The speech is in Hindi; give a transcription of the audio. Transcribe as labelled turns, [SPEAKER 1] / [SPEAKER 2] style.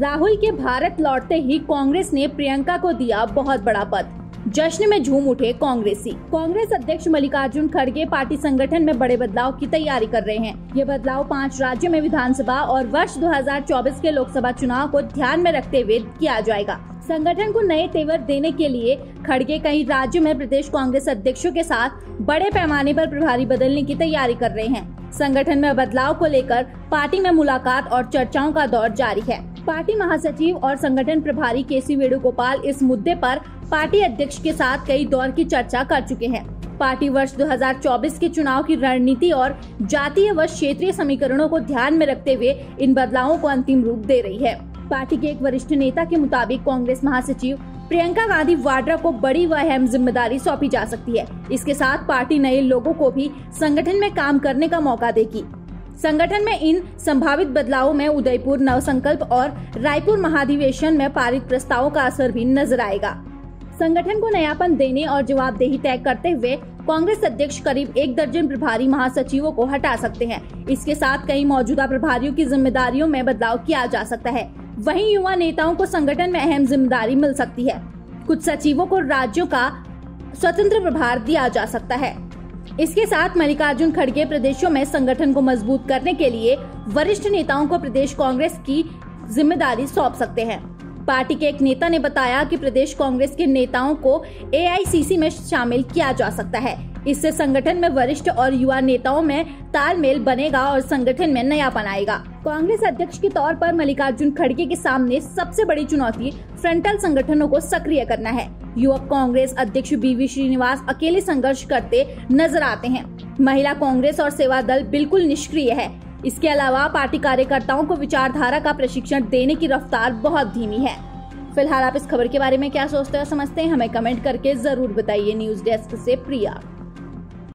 [SPEAKER 1] राहुल के भारत लौटते ही कांग्रेस ने प्रियंका को दिया बहुत बड़ा पद। जश्न में झूम उठे कांग्रेसी। कांग्रेस अध्यक्ष मल्लिकार्जुन खड़गे पार्टी संगठन में बड़े बदलाव की तैयारी कर रहे हैं। ये बदलाव 5 राज्यों में विधानसभा और वर्ष 2024 के लोकसभा चुनाव को ध्यान में रखते हुए किया जाएगा। संगठन को नए तेवर देने के लिए खड़गे कई राज्यों में प्रदेश कांग्रेस अध्यक्षों के साथ बड़े पैमाने पर प्रभारी बदलने की तैयारी कर रहे हैं। संगठन में बदलाव को लेकर पार्टी में मुलाकात और चर्चाओं का दौर जारी है। पार्टी महासचिव और संगठन प्रभारी केसी वेणुगोपाल इस मुद्दे पर पार्टी अध्यक्ष के साथ कई दौर की चर्चा कर चुके हैं। पार्टी वर्ष 2024 के चुनाव की रणनीति और जातीय व क्षेत्रीय समीकरणों को ध्यान में रखते हुए इन बदलावों को अंतिम रूप दे रही है। पार्टी के एक वरिष्ठ नेता के मुताबिक कांग्रेस महासचिव प्रियंका गांधी वाड्रा को बड़ी व अहम जिम्मेदारी सौंपी जा सकती है। इसके साथ पार्टी नए लोगों को भी संगठन में काम करने का मौका देगी। संगठन में इन संभावित बदलावों में उदयपुर नवसंकल्प और रायपुर महाधिवेशन में पारित प्रस्तावों का असर भी नजर आएगा। संगठन को नयापन देने और जवाबदेही तय करते हुए कांग्रेस अध्यक्ष करीब 1 दर्जन प्रभारी महासचिवों को हटा सकते हैं। इसके साथ कई मौजूदा प्रभारियों की जिम्मेदारियों में बदलाव किया जा सकता है। वहीं युवा नेताओं को संगठन में अहम जिम्मेदारी मिल सकती है। कुछ सचिवों को राज्यों का स्वतंत्र प्रभार दिया जा सकता है। इसके साथ मल्लिकार्जुन खड़गे प्रदेशों में संगठन को मजबूत करने के लिए वरिष्ठ नेताओं को प्रदेश कांग्रेस की जिम्मेदारी सौंप सकते हैं। पार्टी के एक नेता ने बताया कि प्रदेश कांग्रेस के नेताओं को AICC में शामिल किया जा सकता है। इससे संगठन में वरिष्ठ और युवा नेताओं में तालमेल बनेगा और संगठन में नयापन आएगा। कांग्रेस अध्यक्ष के तौर पर मल्लिकार्जुन खड़गे के सामने सबसे बड़ी चुनौती फ्रंटल संगठनों को सक्रिय करना है। युवक कांग्रेस अध्यक्ष BV श्रीनिवास अकेले संघर्ष करते नजर आते हैं। महिला कांग्रेस और सेवा दल बिल्कुल निष्क्रिय है। इसके अलावा पार्टी कार्यकर्ताओं को विचारधारा का प्रशिक्षण देने की रफ्तार बहुत धीमी है। फिलहाल आप इस खबर के बारे में क्या सोचते हो समझते हैं, हमें कमेंट करके जरूर बताइए। न्यूज डेस्क से प्रिया।